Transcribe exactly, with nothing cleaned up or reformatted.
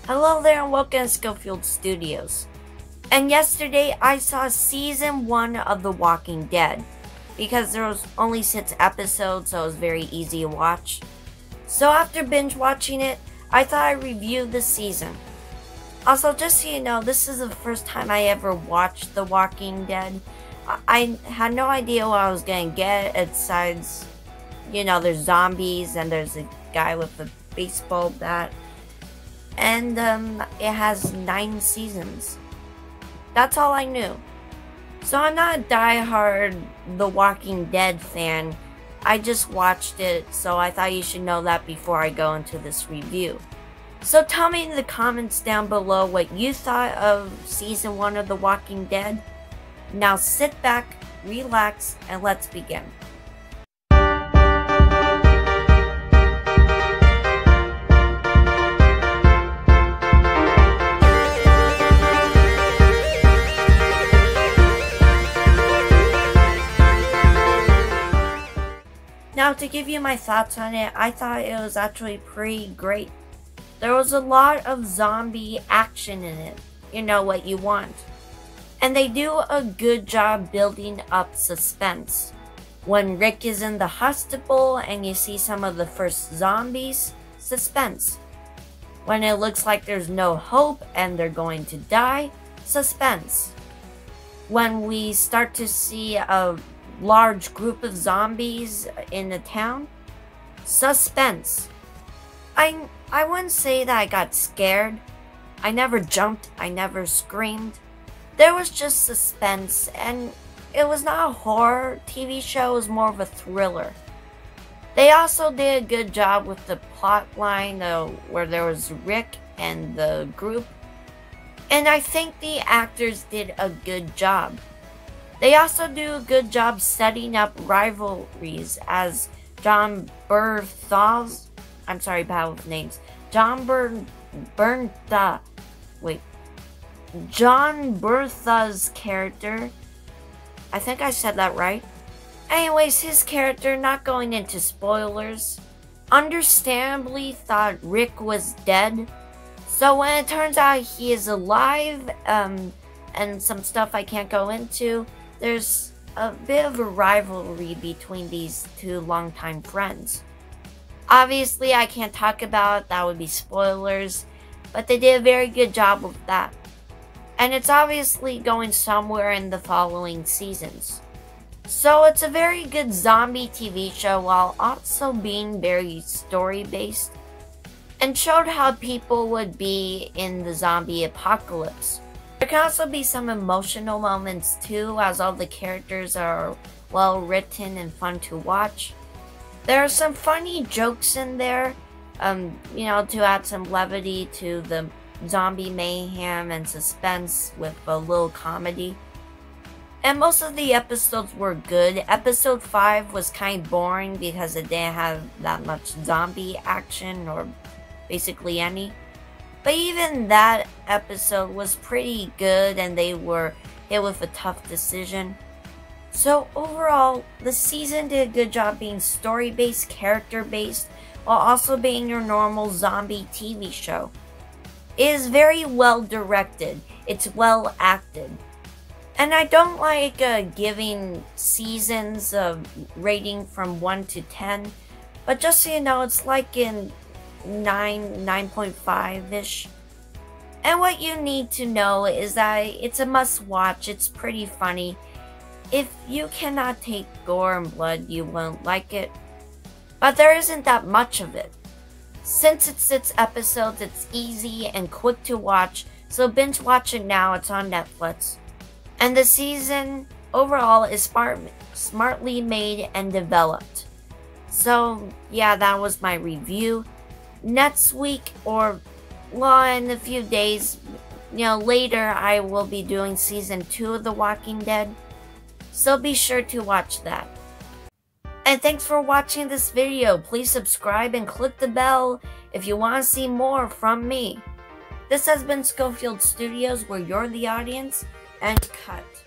Hello there and welcome to Schofield Studios. And yesterday I saw season one of The Walking Dead because there was only six episodes, so it was very easy to watch. So after binge watching it, I thought I'd review the season. Also, just so you know, this is the first time I ever watched The Walking Dead. I, I had no idea what I was gonna get besides, you know, there's zombies and there's a guy with a baseball bat. And um, it has nine seasons. That's all I knew. So I'm not a diehard The Walking Dead fan. I just watched it, so I thought you should know that before I go into this review. So tell me in the comments down below what you thought of season one of The Walking Dead. Now sit back, relax, and let's begin. Now, to give you my thoughts on it, I thought it was actually pretty great. There was a lot of zombie action in it, you know what you want. And they do a good job building up suspense. When Rick is in the hospital and you see some of the first zombies, suspense. When it looks like there's no hope and they're going to die, suspense. When we start to see a large group of zombies in the town, suspense. I I wouldn't say that I got scared. I never jumped, I never screamed. There was just suspense, and it was not a horror T V show, it was more of a thriller. They also did a good job with the plot line uh, where there was Rick and the group, and I think the actors did a good job. They also do a good job setting up rivalries, as Jon Bernthal's, I'm sorry, bad with names, Jon Bern, Bernta, wait, Jon Bernthal's character, I think I said that right. Anyways, his character, not going into spoilers, understandably thought Rick was dead. So when it turns out he is alive, um, and some stuff I can't go into, there's a bit of a rivalry between these two longtime friends. Obviously, I can't talk about it, that would be spoilers, but they did a very good job with that. And it's obviously going somewhere in the following seasons. So it's a very good zombie T V show while also being very story-based, and showed how people would be in the zombie apocalypse. There can also be some emotional moments too, as all the characters are well written and fun to watch. There are some funny jokes in there, um, you know, to add some levity to the zombie mayhem and suspense with a little comedy. And most of the episodes were good. Episode five was kind of boring because it didn't have that much zombie action, or basically any. But even that episode was pretty good, and they were hit with a tough decision. So overall, the season did a good job being story-based, character-based, while also being your normal zombie T V show. It is very well directed, it's well acted. And I don't like uh, giving seasons a rating from one to ten, but just so you know, it's like in nine, nine point five-ish. And what you need to know is that it's a must-watch, it's pretty funny. If you cannot take gore and blood, you won't like it. But there isn't that much of it. Since it's six episodes, it's easy and quick to watch, so binge watch it now, it's on Netflix. And the season overall is smart, smartly made and developed. So yeah, that was my review. Next week, or well, in a few days, you know, later, I will be doing season two of The Walking Dead. So be sure to watch that. And thanks for watching this video. Please subscribe and click the bell if you want to see more from me. This has been Schofield Studios, where you're the audience, and cut.